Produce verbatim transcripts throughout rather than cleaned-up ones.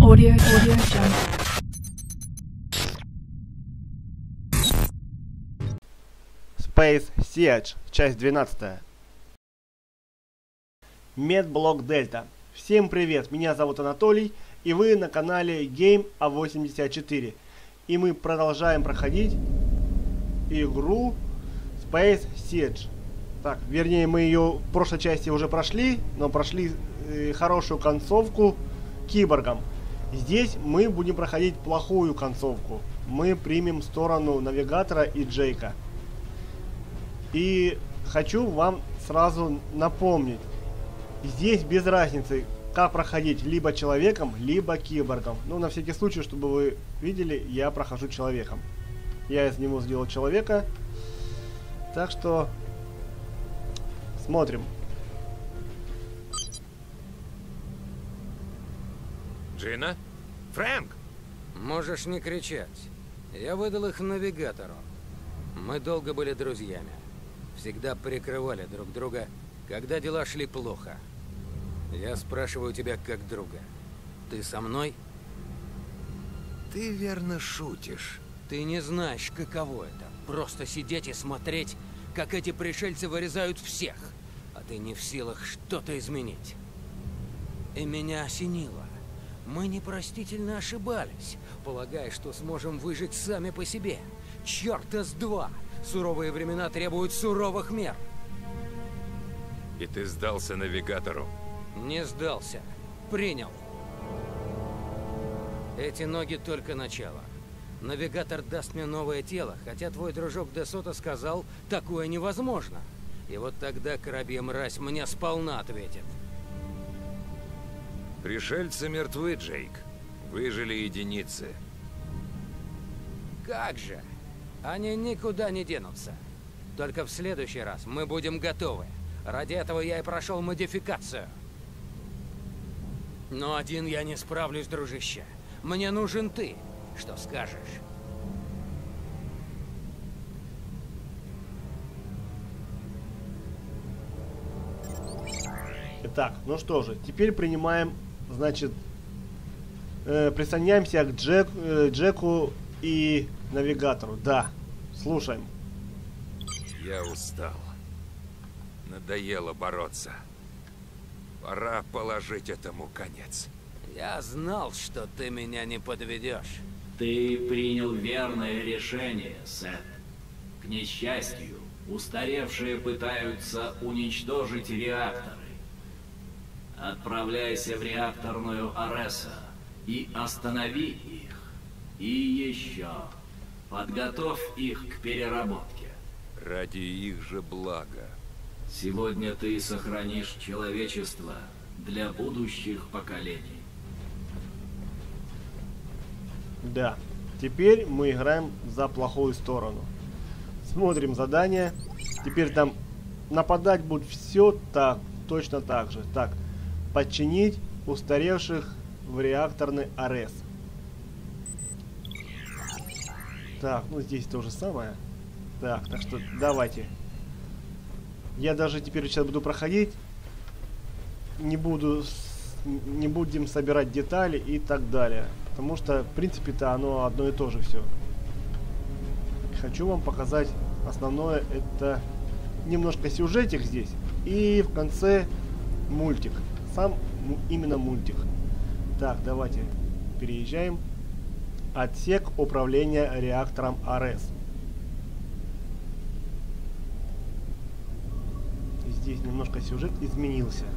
Audio, Audio Jungle. Space Siege, часть двенадцатая. Медблок Дельта. Всем привет, меня зовут Анатолий, и вы на канале Game а восемьдесят четыре. И мы продолжаем проходить игру Space Siege. Так, вернее, мы ее в прошлой части уже прошли, но прошли э, хорошую концовку киборгом. Здесь мы будем проходить плохую концовку. Мы примем сторону навигатора и Джейка. И хочу вам сразу напомнить, здесь без разницы, как проходить либо человеком, либо киборгом. Ну, на всякий случай, чтобы вы видели, я прохожу человеком. Я из него сделал человека. Так что смотрим. Джина? Фрэнк? Можешь не кричать. Я выдал их навигатору. Мы долго были друзьями. Всегда прикрывали друг друга, когда дела шли плохо. Я спрашиваю тебя как друга. Ты со мной? Ты верно шутишь. Ты не знаешь, каково это. Просто сидеть и смотреть, как эти пришельцы вырезают всех. А ты не в силах что-то изменить. И меня осенило. Мы непростительно ошибались, полагая, что сможем выжить сами по себе. Чёрта с два! Суровые времена требуют суровых мер. И ты сдался навигатору? Не сдался. Принял. Эти ноги только начало. Навигатор даст мне новое тело, хотя твой дружок Десота сказал, такое невозможно. И вот тогда крабья мразь мне сполна ответит. Пришельцы мертвы, Джейк. Выжили единицы. Как же? Они никуда не денутся. Только в следующий раз мы будем готовы. Ради этого я и прошел модификацию. Но один я не справлюсь, дружище. Мне нужен ты. Что скажешь? Итак, ну что же, теперь принимаем, значит, э, присоединяемся к Джек, э, Джеку и навигатору. Да, слушаем. Я устал. Надоело бороться. Пора положить этому конец. Я знал, что ты меня не подведешь. Ты принял верное решение, Сет. К несчастью, устаревшие пытаются уничтожить реакторы. Отправляйся в реакторную Ареса и останови их. И еще, подготовь их к переработке. Ради их же блага. Сегодня ты сохранишь человечество для будущих поколений. Да, теперь мы играем за плохую сторону. Смотрим задание. Теперь там нападать будет все так, точно так же. Так, подчинить устаревших в реакторный Арес. Так, ну здесь то же самое. Так, так что давайте. Я даже теперь сейчас буду проходить. Не буду, не будем собирать детали и так далее. Потому что, в принципе-то, оно одно и то же все. Хочу вам показать основное. Это немножко сюжетик здесь. И в конце мультик. Сам именно мультик. Так, давайте переезжаем. Отсек управления реактором Арес. Здесь немножко сюжет изменился.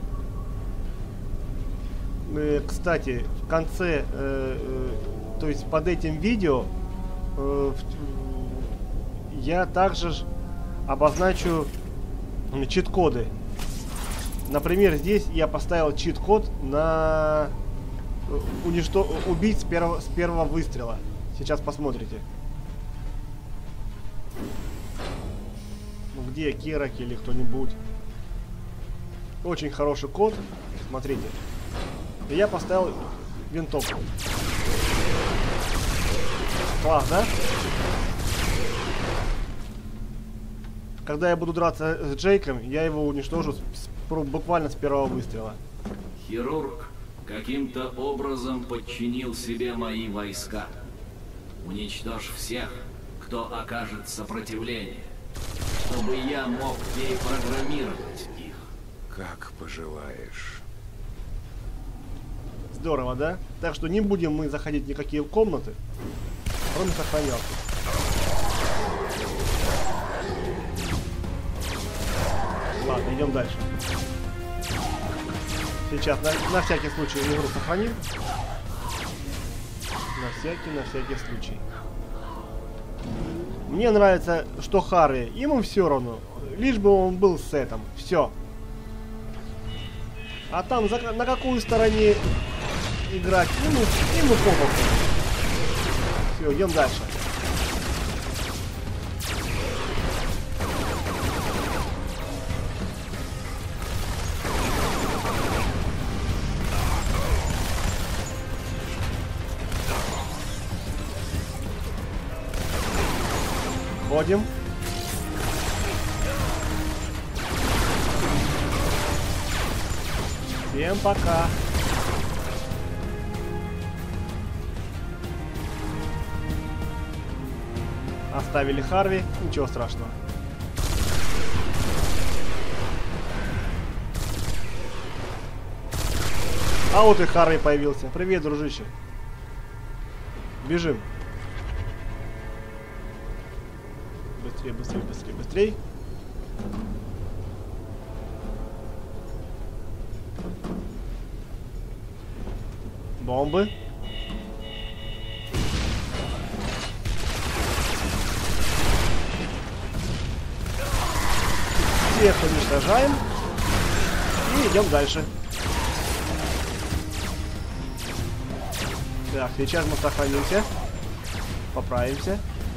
Э, кстати, в конце, э, э, то есть под этим видео, э, в, я также обозначу э, чит-коды. Например, здесь я поставил чит-код на э, уничто... убить с первого, с первого выстрела. Сейчас посмотрите. Ну, где Керак или кто-нибудь. Очень хороший код. Смотрите. И я поставил винтовку. Класс, да? Когда я буду драться с Джейком, я его уничтожу с, с, буквально с первого выстрела. Хирург каким-то образом подчинил себе мои войска. Уничтожь всех, кто окажет сопротивление, чтобы я мог перепрограммировать их. Как пожелаешь. Здорово, да? Так что не будем мы заходить в никакие комнаты, кроме сохранялки. Ладно, идем дальше. Сейчас на, на всякий случай игру сохраним. На всякий, на всякий случай. Мне нравится, что Харви, ему все равно. Лишь бы он был с Сетом. Все. А там за, на какую стороне играть, ему, ему попал. Все, идем дальше. Ходим. Всем пока. Оставили Харви, ничего страшного. А вот и Харви появился. Привет, дружище. Бежим. Быстрее, быстрее, быстрее, быстрее. Бомбы. Всех уничтожаем. И идем дальше. Так, сейчас мы сохранимся. Поправимся.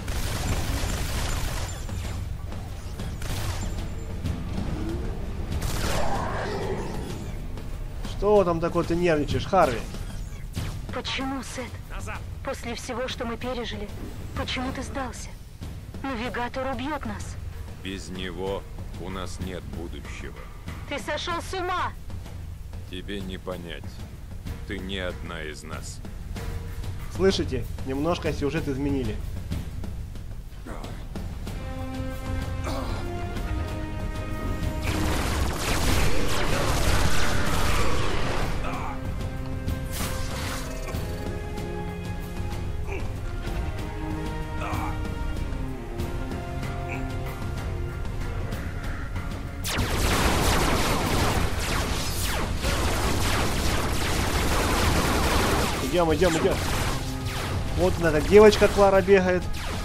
Что там такое ты нервничаешь, Харви? Почему, Сет? Назад. После всего, что мы пережили, почему ты сдался? Навигатор убьет нас. Без него у нас нет будущего. Ты сошел с ума! Тебе не понять. Ты не одна из нас. Слышите? Немножко сюжет изменили. Идем, идем, идем. Вот эта девочка Клара бегает.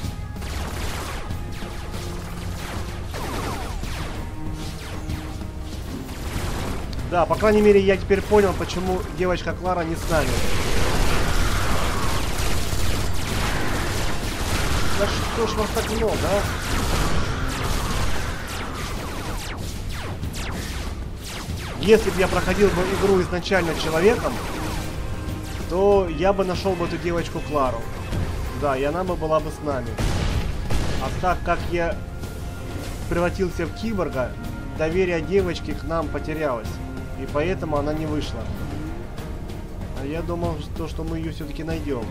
Да, по крайней мере, я теперь понял, почему девочка Клара не с нами. Да что ж вас так много, а? Если бы я проходил бы игру изначально человеком, то я бы нашел бы эту девочку Клару. Да, и она бы была бы с нами. А так как я превратился в киборга, доверие девочки к нам потерялось. И поэтому она не вышла. А я думал, что, что мы ее все-таки найдем.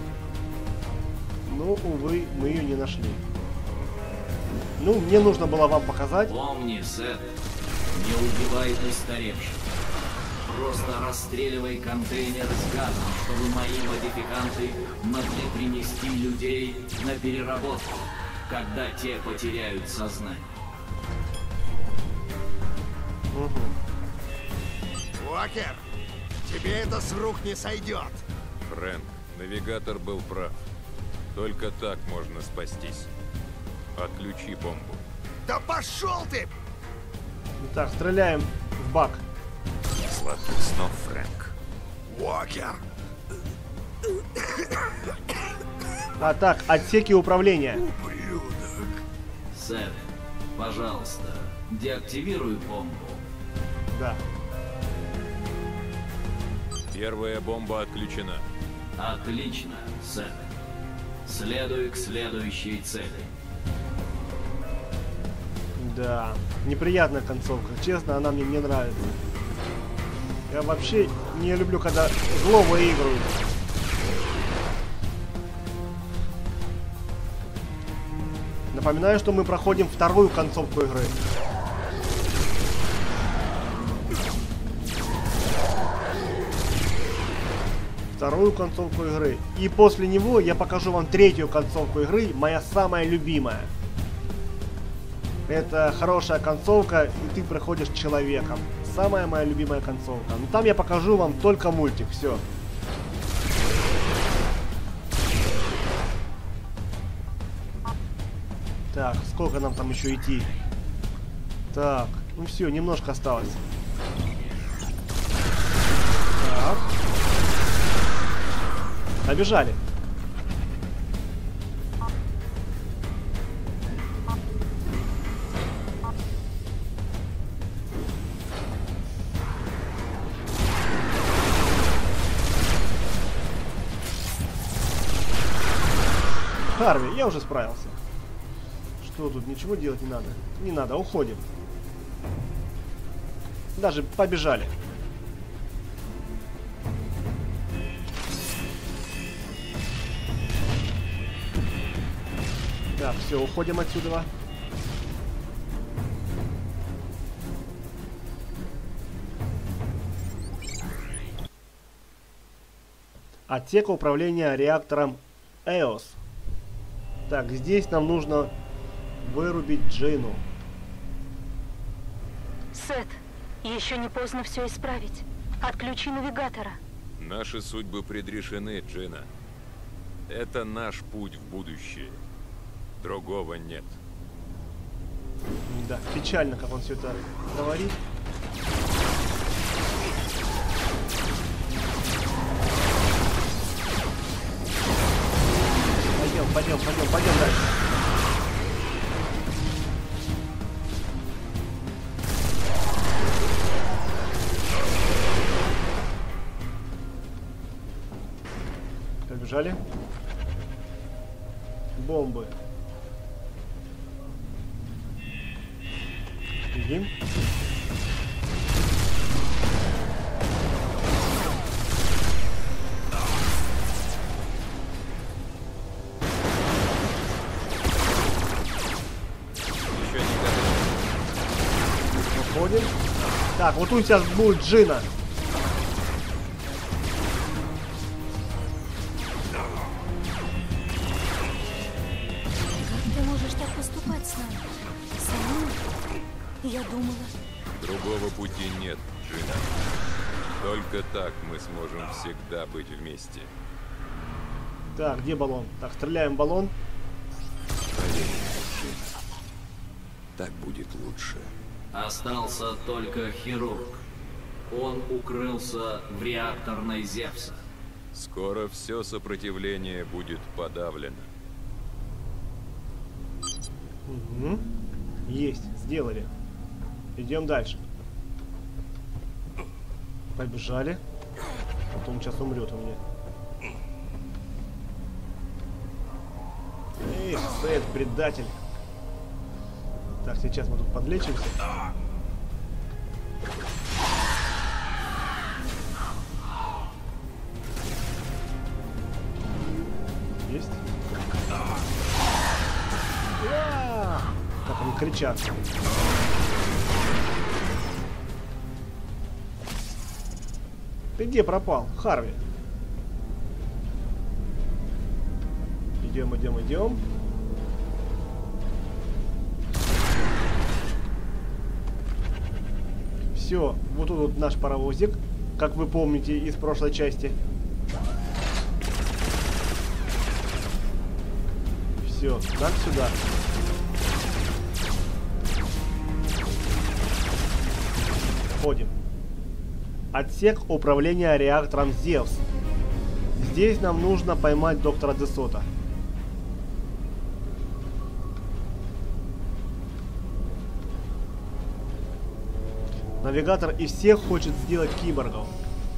Но, увы, мы ее не нашли. Ну, мне нужно было вам показать. Помни, Сет, не убивай устаревших. Просто расстреливай контейнер с газом, чтобы мои модификанты могли принести людей на переработку, когда те потеряют сознание. Угу. Уокер, тебе это с рук не сойдет. Фрэнк, навигатор был прав. Только так можно спастись. Отключи бомбу. Да пошел ты! Так, стреляем в бак. Сладких снов, Фрэнк. Уокер! А так, отсеки управления. Ублюдок. Сет, пожалуйста, деактивируй бомбу. Да. Первая бомба отключена. Отлично, Сет. Следуй к следующей цели. Да. Неприятная концовка. Честно, она мне не нравится. Я вообще не люблю, когда зло выигрывают. Напоминаю, что мы проходим вторую концовку игры. Вторую концовку игры. И после него я покажу вам третью концовку игры, моя самая любимая. Это хорошая концовка, и ты проходишь человеком. Самая моя любимая концовка. Но там я покажу вам только мультик, все. Так, сколько нам там еще идти? Так, ну все, немножко осталось. Так. Побежали. Харви, я уже справился. Что тут? Ничего делать не надо. Не надо, уходим. Даже побежали. Так, все, уходим отсюда. Отсек управления реактором Эос. Так, здесь нам нужно вырубить Джину. Сет, еще не поздно все исправить. Отключи навигатора. Наши судьбы предрешены, Джина. Это наш путь в будущее. Другого нет. Да, печально, как он все это говорит. Пойдем, пойдем, пойдем, пойдем дальше. Побежали. Бомбы. Бегим. Уходим. Так, вот тут сейчас будет Джина. Как ты можешь так поступать с нами? Самим? Я думала... Другого пути нет, Джина. Только так мы сможем всегда быть вместе. Так, где баллон? Так, стреляем в баллон. Поверь, Джина. Так будет лучше. Остался только хирург. Он укрылся в реакторной Зевса. Скоро все сопротивление будет подавлено. Угу. Есть, сделали. Идем дальше. Побежали. Потом сейчас умрет у меня. Эх, Сет, предатель. Так, сейчас мы тут подлечимся. Есть? А-а-а! Как они кричат. Ты где пропал, Харви? Идем, идем, идем. Все, вот тут вот наш паровозик, как вы помните из прошлой части. Все, так сюда. Ходим. Отсек управления реактором Зевс. Здесь нам нужно поймать доктора Десота. Навигатор из всех хочет сделать киборгов.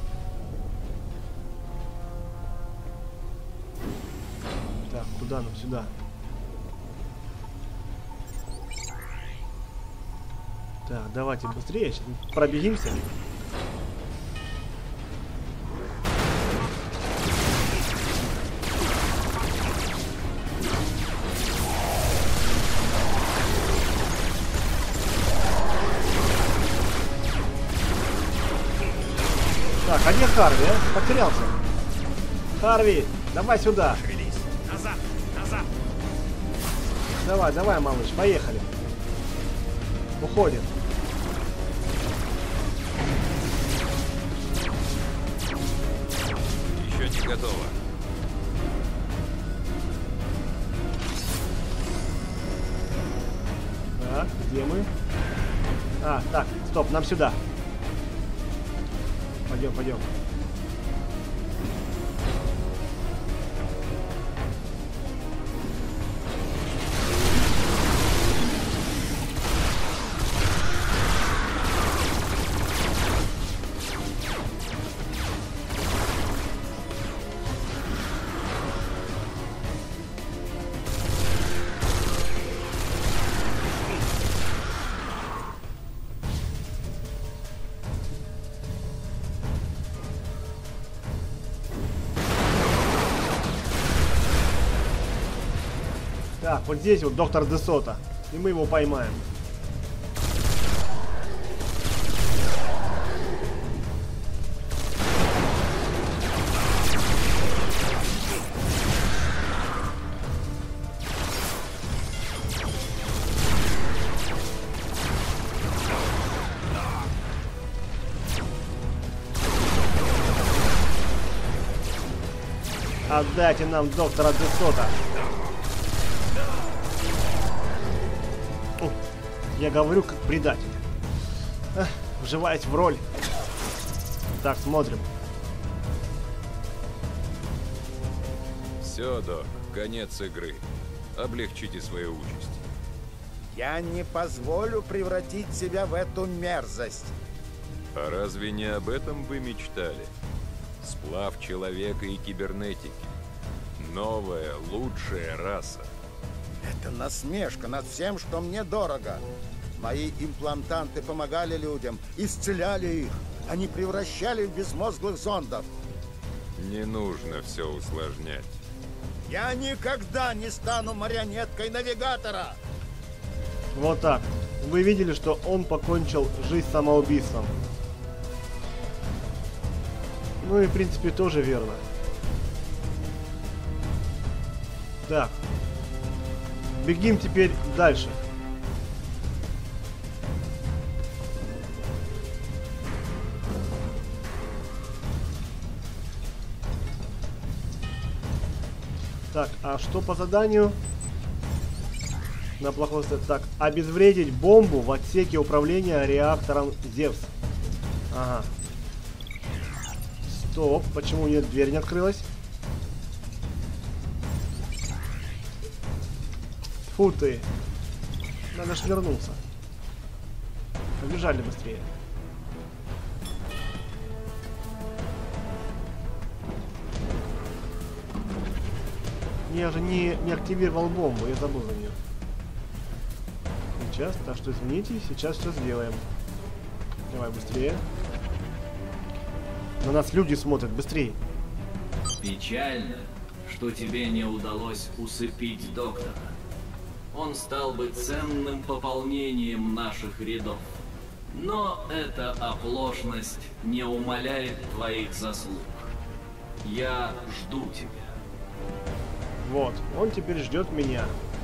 Так, куда нам? Сюда. Так, давайте быстрее, сейчас пробегимся. где Харви, а? Потерялся. Харви, давай сюда. Шевелись. Назад, назад. Давай, давай, малыш, поехали. Уходит. Еще не готово. Так, где мы? А, так, стоп, нам сюда. Пойдем, пойдем. Так, вот здесь вот доктор Десота. И мы его поймаем. Отдайте нам доктора Десота. Я говорю как предатель. Эх, вживаясь в роль. Так, смотрим. Все, док, конец игры. Облегчите свою участь. Я не позволю превратить себя в эту мерзость. А разве не об этом вы мечтали? Сплав человека и кибернетики. Новая, лучшая раса. Это насмешка над всем, что мне дорого. Мои имплантанты помогали людям, исцеляли их. Они превращали в безмозглых зондов. Не нужно все усложнять. Я никогда не стану марионеткой навигатора. Вот так. Вы видели, что он покончил жизнь самоубийством. Ну и в принципе тоже верно. Так. Бегим теперь дальше. Так, а что по заданию? На плохой стороне. Так, обезвредить бомбу в отсеке управления реактором Зевс. Ага. Стоп, почему нет, дверь не открылась? Фу ты. Надо ж вернуться. Побежали быстрее. Я же не, не активировал бомбу, я забыл за нее. Сейчас, так что извините, сейчас все сделаем. Давай быстрее. На нас люди смотрят, быстрее. Печально, что тебе не удалось усыпить доктора. Он стал бы ценным пополнением наших рядов. Но эта оплошность не умаляет твоих заслуг. Я жду тебя. Вот, он теперь ждет меня.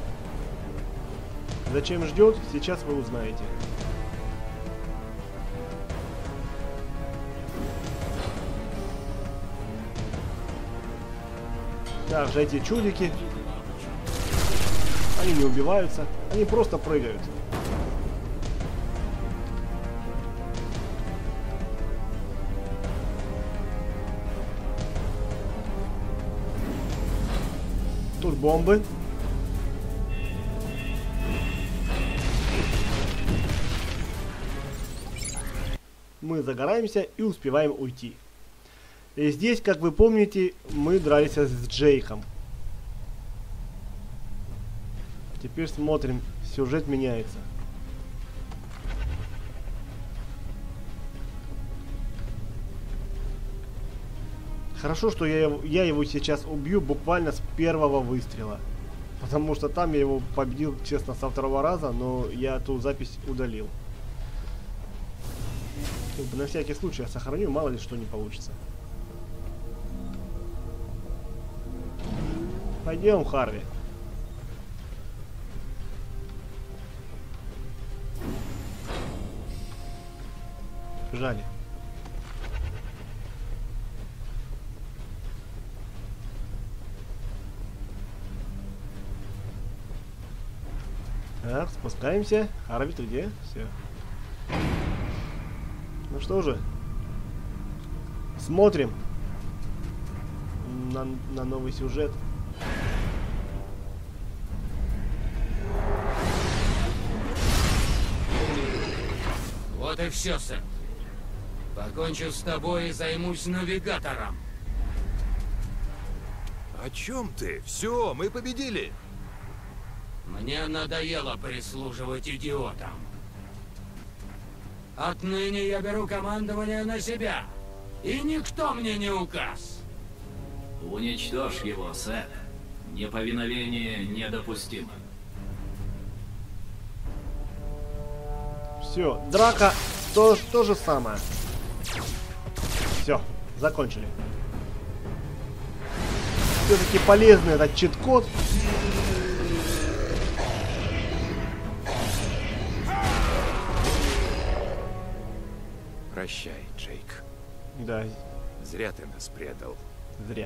Зачем ждет, сейчас вы узнаете. Также эти чудики, они не убиваются, они просто прыгают. Тут бомбы. Мы загораемся и успеваем уйти. И здесь, как вы помните, мы дрались с Джейком. Теперь смотрим, сюжет меняется. Хорошо, что я его, я его сейчас убью буквально с первого выстрела. Потому что там я его победил, честно, со второго раза, но я ту запись удалил. На всякий случай я сохраню, мало ли что не получится. Пойдем, Харви. Бежали. Так, спускаемся. Харви, ты где? Все. Ну что же. Смотрим на, на новый сюжет. Вот и все, Сет. Покончу с тобой и займусь навигатором. О чем ты? Все, мы победили. Мне надоело прислуживать идиотам. Отныне я беру командование на себя. И никто мне не указ. Уничтожь его, Сет. Неповиновение недопустимо. Все, драка то, то же самое. Все, закончили. Все-таки полезный этот чит-код. Прощай, Джейк. Да, Зря ты нас предал. зря.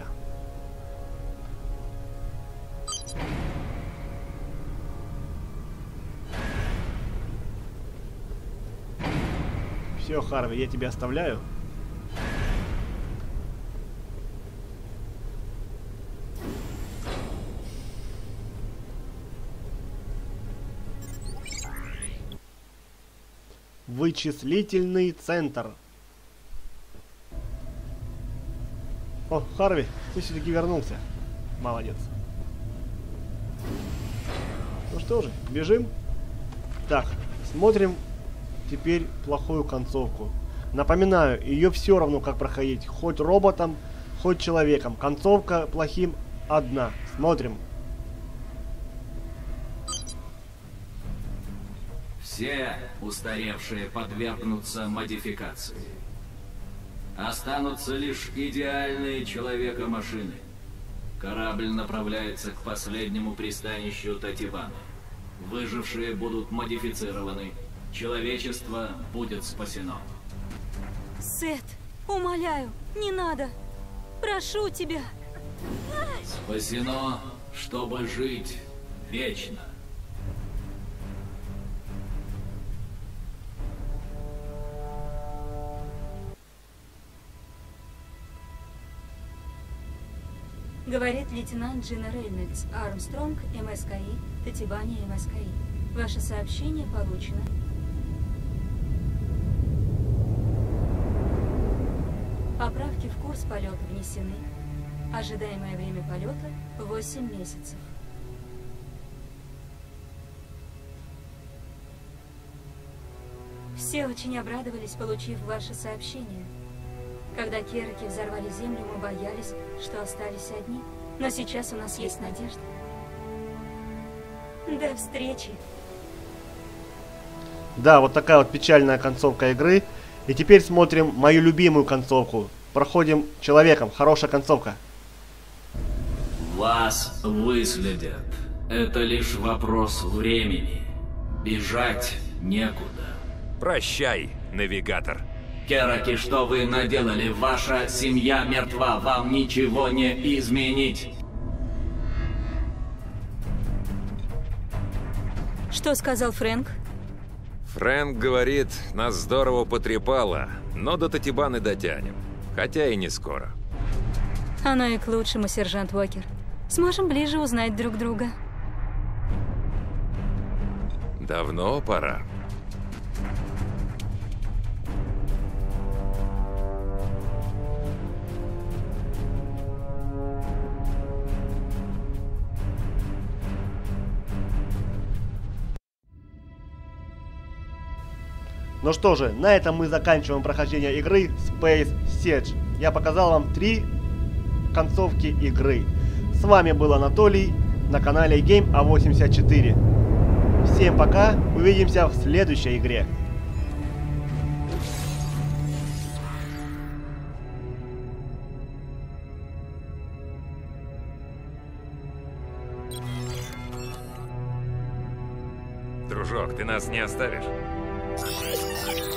Все, Харви, я тебя оставляю. Вычислительный центр. О, Харви, ты все-таки вернулся. Молодец. Ну что же, бежим. Так, смотрим теперь плохую концовку. Напоминаю, ее все равно как проходить. Хоть роботом, хоть человеком. Концовка плохим одна. Смотрим. Все устаревшие подвергнутся модификации. Останутся лишь идеальные человека-машины. Корабль направляется к последнему пристанищу Татибаны. Выжившие будут модифицированы. Человечество будет спасено. Сет, умоляю, не надо. Прошу тебя. Спасено, чтобы жить вечно. Говорит лейтенант Джина Рейнольдс, Армстронг, МСКИ, Татибани, МСКИ. Ваше сообщение получено. Поправки в курс полета внесены. Ожидаемое время полета – восемь месяцев. Все очень обрадовались, получив ваше сообщение. Когда кераки взорвали Землю, мы боялись, что остались одни. Но сейчас у нас есть надежда. До встречи. Да, вот такая вот печальная концовка игры. И теперь смотрим мою любимую концовку. Проходим человеком. Хорошая концовка. Вас выследят. Это лишь вопрос времени. Бежать некуда. Прощай, навигатор. Кераки, что вы наделали? Ваша семья мертва. Вам ничего не изменить. Что сказал Фрэнк? Фрэнк говорит, нас здорово потрепало, но до Татибаны дотянем. Хотя и не скоро. Оно и к лучшему, сержант Уокер. Сможем ближе узнать друг друга. Давно пора. Ну что же, на этом мы заканчиваем прохождение игры Space Siege. Я показал вам три концовки игры. С вами был Анатолий на канале Game а восемьдесят четыре. Всем пока, увидимся в следующей игре. дружок, ты нас не оставишь?